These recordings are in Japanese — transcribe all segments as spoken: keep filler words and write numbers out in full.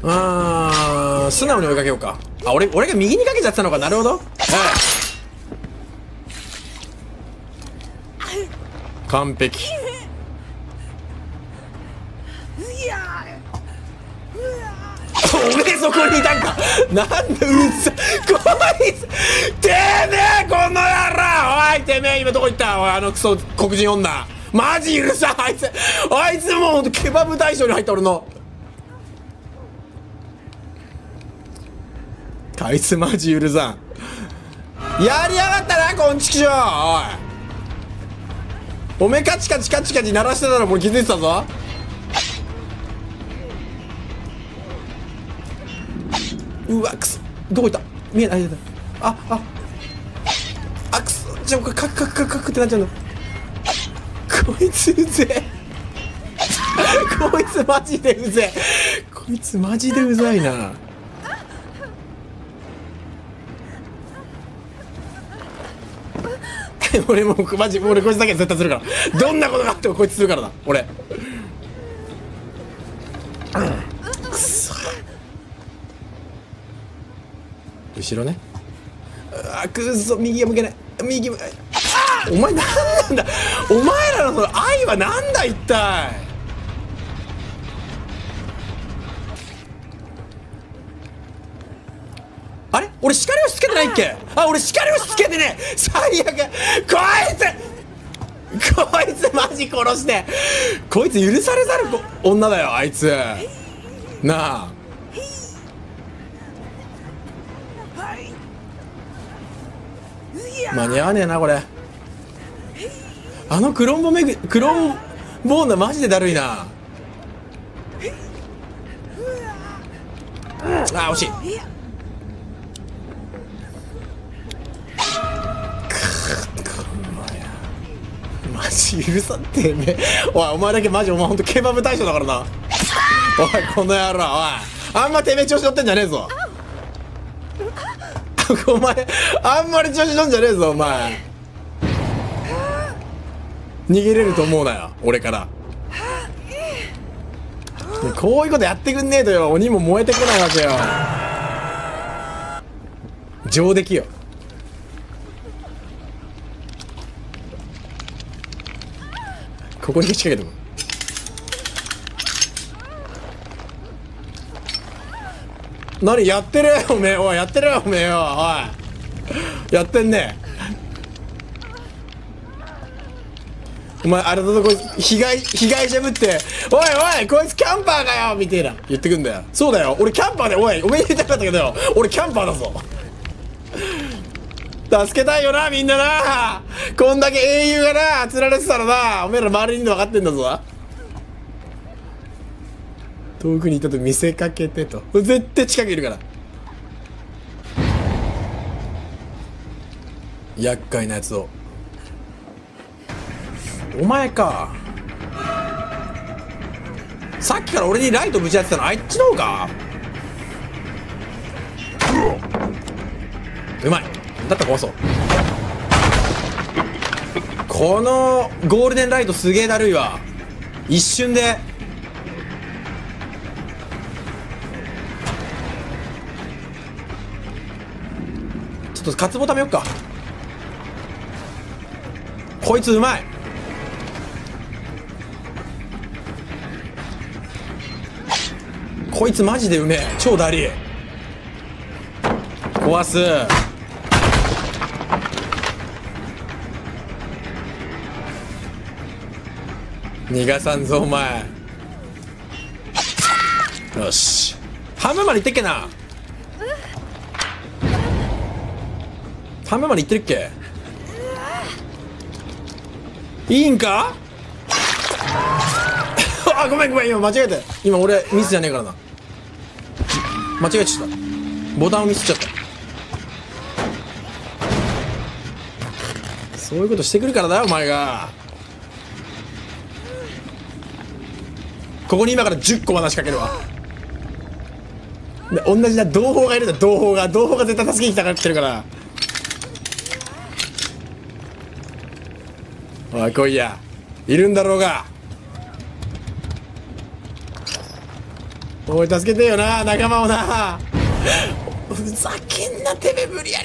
あー、素直に追いかけようか。あ、俺、俺が右にかけちゃってたのか。なるほど。はい。完璧。おめえそこにいたんか。なんでうっさこいつてめえこの野郎。おいてめえ今どこ行った。おいあのクソ黒人女マジ許さん。あいつあいつもうほんとケバブ大賞に入った俺の。あいつマジ許さん。やりやがったなこんちきしょう。おいおめえカチカチカチカチ鳴らしてたらもう気づいてたぞ。うわくそどこ行った見えない。あああくそじゃあカクカクカクカクってなっちゃうんだ。こいつうぜえこいつマジでうぜえこいつマジでうざいな。俺もうマジ俺こいつだけ絶対するからどんなことがあってもこいつするからな俺。くそ後ろね。あくそ右が向けない右向けない。お前なんなんだお前らのその愛はなんだ一体。あれ俺光押しつけてないっけ。あ俺光押しつけてねえ最悪。こいつこいつマジ殺して。こいつ許されざる女だよあいつなあ。間に合わねえなこれ。あのクロンボめぐクロンボーナマジでだるいな。あ惜しい。マジ許さってめえ。おいお前だけマジお前ほんとケバブ大将だからな。おいこの野郎おいあんまてめえ調子乗ってんじゃねえぞお前あんまり調子乗んじゃねえぞお前。逃げれると思うなよ俺から。こういうことやってくんねえとよ鬼も燃えてこないわけよ。上出来よ。ここに仕掛けても何やってるおめえ。おいやってるよおめえよ。おいやってんねお前。あれだぞこいつ被害被害者ぶっておいおいこいつキャンパーかよみたいな言ってくんだよ。そうだよ俺キャンパーでおいおめえ言いたかったけどよ俺キャンパーだぞ助けたいよなみんなな。こんだけ英雄がな釣られてたらなおめえら周りにいるの分かってんだぞ。遠くにいたと見せかけてと絶対近くいるから厄介なやつを。お前かさっきから俺にライトぶち当てたのあっちの方か。うまいだったら壊そう。このゴールデンライトすげえだるいわ一瞬で。ちょっと渇望ためよっか。こいつうまい。こいつマジでうめえ超ダリー。壊す。逃がさんぞお前。よし半分までいってっけな。半分までいってるっけ。いいんかあごめんごめん今間違えた。今俺ミスじゃねえからな。間違えちゃったボタンをミスっちゃった。そういうことしてくるからだよお前が。ここに今からじゅっこ話しかけるわ。で同じな同胞がいるんだ。同胞が同胞が絶対助けに来たから来てるから。おい来いやいるんだろうが。 おい助けてよな仲間をな。ふざけんなてめえ無理やり。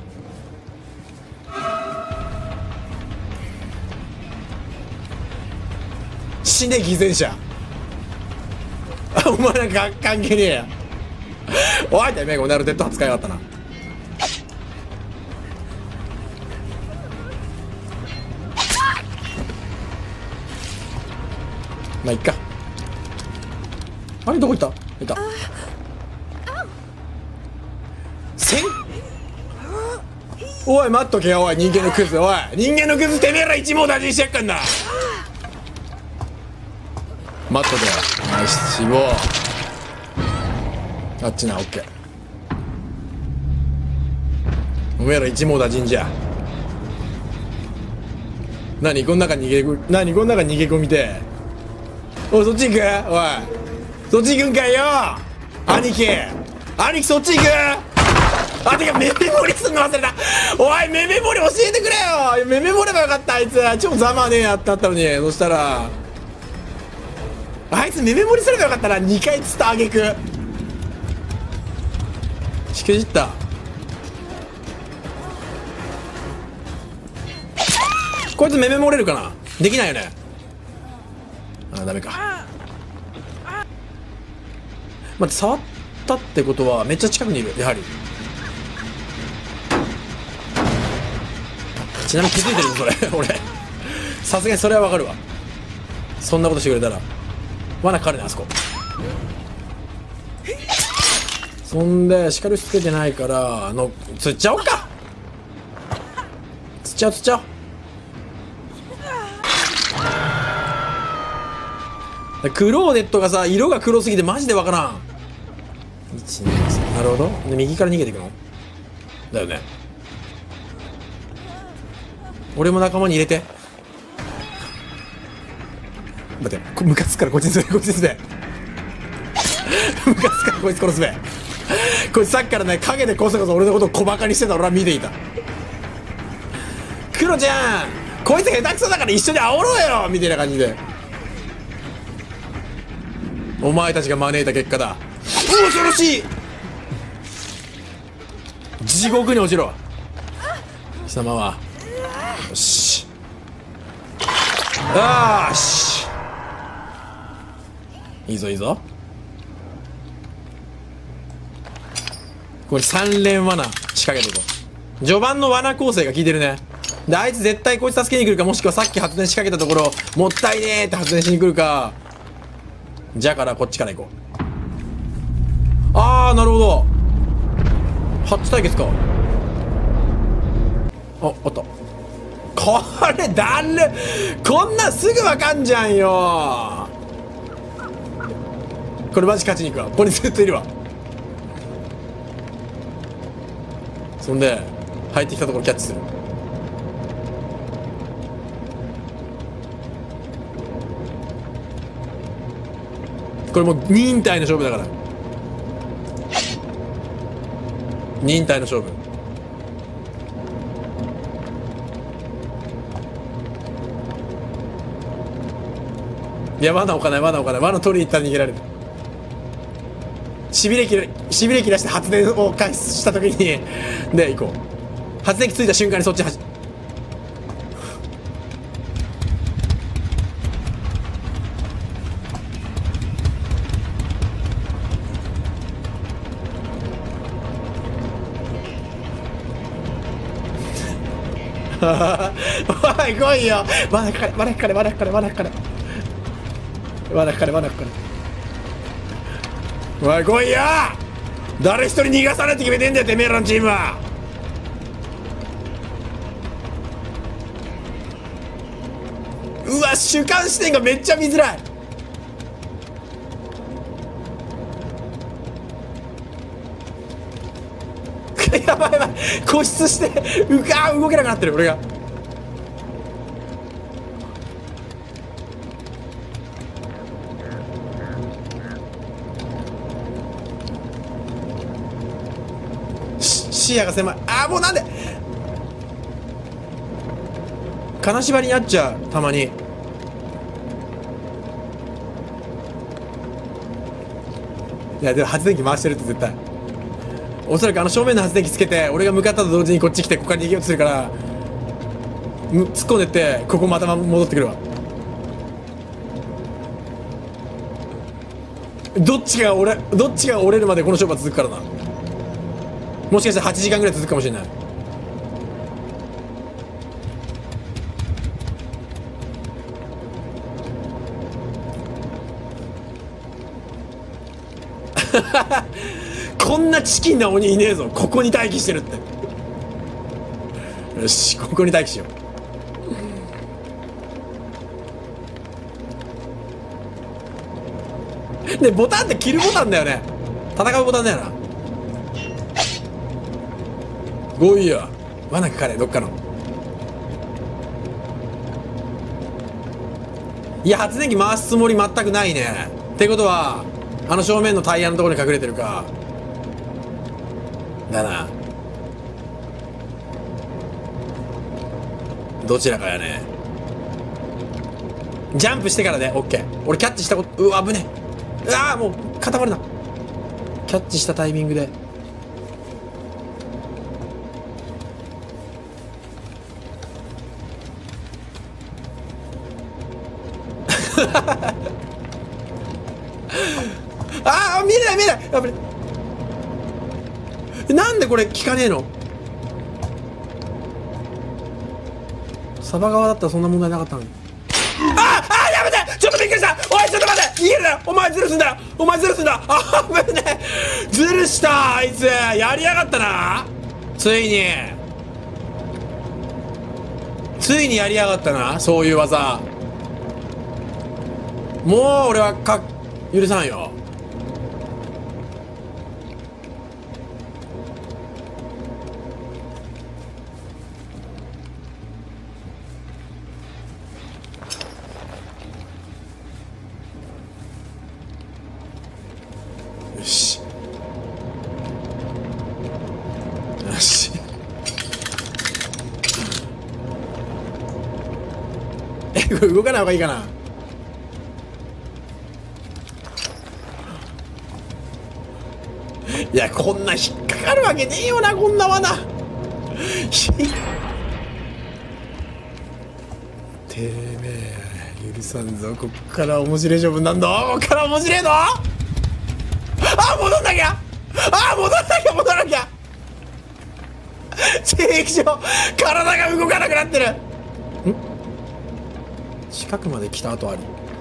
死ね偽善者。あお前なんか関係ねえや。おいてめえこの野郎デッドハ使いやがったな。まあいっか。あれどこ行った？いた。せん。おい待っとけよおい人間のクズ。おい人間のクズてめえら一網打尽してやっかんな。待っとけよ。よし死亡。あっちなオッケー。おめえら一網打尽じゃ。何この中に逃げ込み何この中に逃げ込みて。おいそっち行く。おいそっち行くんかいよ兄貴。兄貴そっち行く。あてかメメモリすんの忘れた。おいメメモリ教えてくれよ。メメモればよかった。あいつ超ざまねえやったったのに。そしたらあいつメメモリすればよかったな。にかいつったあげくしくじった。こいつメメモれるかな。できないよね。あダメか。待って触ったってことはめっちゃ近くにいるやはり。ちなみに気づいてるぞそれ俺さすがにそれはわかるわ。そんなことしてくれたら罠かかるねあそこ。そんで光つけてないからあの釣っちゃおうか。釣っちゃおう釣っちゃおう。クローネットがさ色が黒すぎてマジでわからん。いちにさんなるほど。で右から逃げていくのだよね。俺も仲間に入れて。待ってムカつくからこいつにすべこいつにすべムカつくからこいつ殺すべ。こいつさっきからね影でこそこそ俺のことを小バカにしてた俺は見ていた。クロちゃんこいつ下手くそだから一緒に煽ろうよみたいな感じで。お前たちが招いた結果だ。恐ろしい。地獄に落ちろ貴様は。よしよしいいぞいいぞ。これさん連罠仕掛けていこう。序盤の罠構成が効いてるね。であいつ絶対こいつ助けに来るか、もしくはさっき発電仕掛けたところもったいねえって発電しに来るか。じゃからこっちから行こう。ああなるほどハッチ対決か。ああったこれだるこんなんすぐわかんじゃんよ。これマジ勝ちに行くわ。ここにずっといるわ。そんで入ってきたところキャッチする。これもう忍耐の勝負だから。忍耐の勝負。いや罠置かない罠置かない。罠取りに行ったら逃げられる。しびれ切れしびれ切らして発電を開始した時にで行こう。発電機ついた瞬間にそっち走おい来いよ。まだかかれまだかかれまだかかれまだかかれまだかかれまだかかれ。おい来いよ。誰一人逃がさないって決めてんだよてめえらのチームは。うわ主観視点がめっちゃ見づらい。やばいやばい固執してうか動けなくなってる俺が。視野が狭い。あーもうなんで金縛りにあっちゃうたまに。 いやでも発電機回してるって絶対。おそらくあの正面の発電機つけて俺が向かったと同時にこっち来てここから逃げようとするから突っ込んでってここまた戻ってくるわ。どっちが俺どっちが折れるまでこの勝負は続くからな。もしかしたらはちじかんぐらい続くかもしれない。こんなチキンな鬼いねえぞ。ここに待機してるって。よし、ここに待機しよう。でボタンって切るボタンだよね。戦うボタンだよな。おいや罠かかれどっかの。いや発電機回すつもり全くないね。ってことはあの正面のタイヤのところに隠れてるかだな。どちらかやね。ジャンプしてからでオッケー。俺キャッチしたこと、うわ危ねえ。うわもう固まるな。キャッチしたタイミングでああ見えない見えない。やっぱりなんでこれ効かねえの。サバ側だったらそんな問題なかったのに。ああやめて。ちょっとびっくりした。おいちょっと待って逃げるな。お前ズルすんだよ。お前ズルすんだ。あ危ねえ。ズルしたあいつ。やりやがったな。ついについにやりやがったな。そういう技もう俺はか許さんよ。よしよしえこれ動かない方がいいかな。いやこんな引っかかるわけねえよなこんな罠。てめえ許さんぞ。こっから面白い勝負なんだ。こっから面白いの。あ戻んなきゃ。あ戻んなきゃ戻らなきゃ。地域上体が動かなくなってる。ん近くまで来た後あり。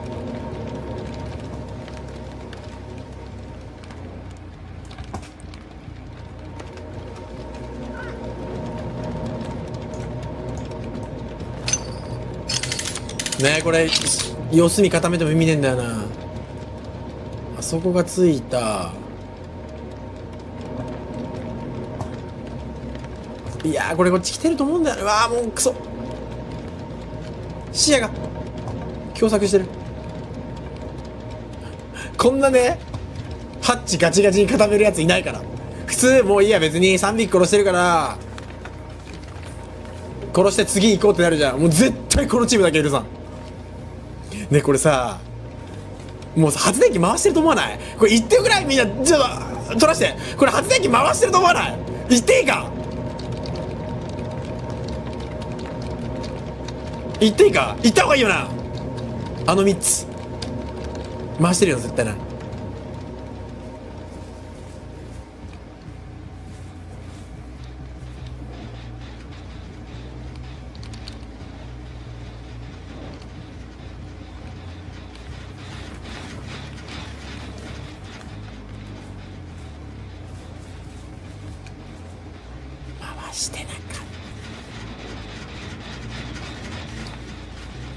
ねえこれ四隅固めても意味ねえんだよな。あそこがついた。いやーこれこっち来てると思うんだよね。うわーもうクソ視野が狭窄してる。こんなねハッチガチガチに固めるやついないから。普通もういいや別にさんびき殺してるから殺して次行こうってなるじゃん。もう絶対このチームだけ許さんね。これさもう発電機回してると思わない？これ言ってよくない？みんなちょっと取らして。これ発電機回してると思わない？言っていいか？言っていいか？言った方がいいよな。あのみっつ回してるよ絶対な。回してなかった。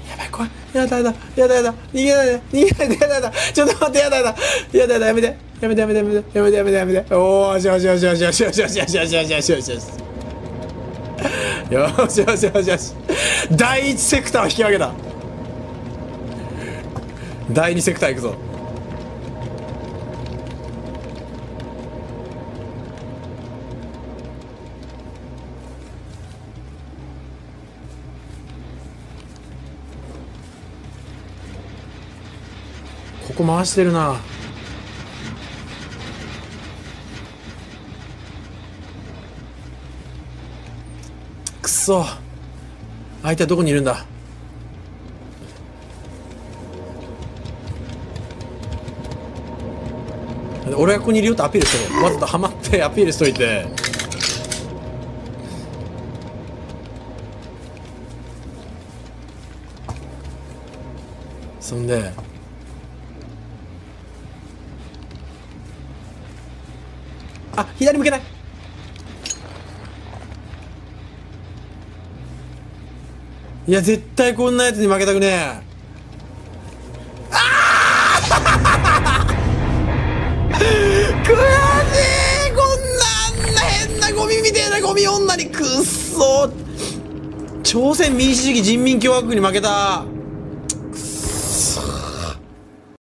やばい怖い。やだやだやだやだ逃げないで逃げないでやだやだちょっと待ってやだやだやだやだやめてやめてやめてやめてやめてやめてやめて。おおよしよしよしよしよしよしよしよしよしよしよしよしよしよしよしよしよし。第一セクターを引き分けた。第二セクター行くぞ。ここ回してるな。 そ。相手はどこにいるんだ。俺がここにいるよってアピールしてる。わざとハマってアピールしといて。そんであ、左向けない。いや絶対こんなやつに負けたくねえ。ああ悔しい。こんなあんな変なゴミみたいなゴミ女にくっそ。朝鮮民主主義人民共和国に負けた。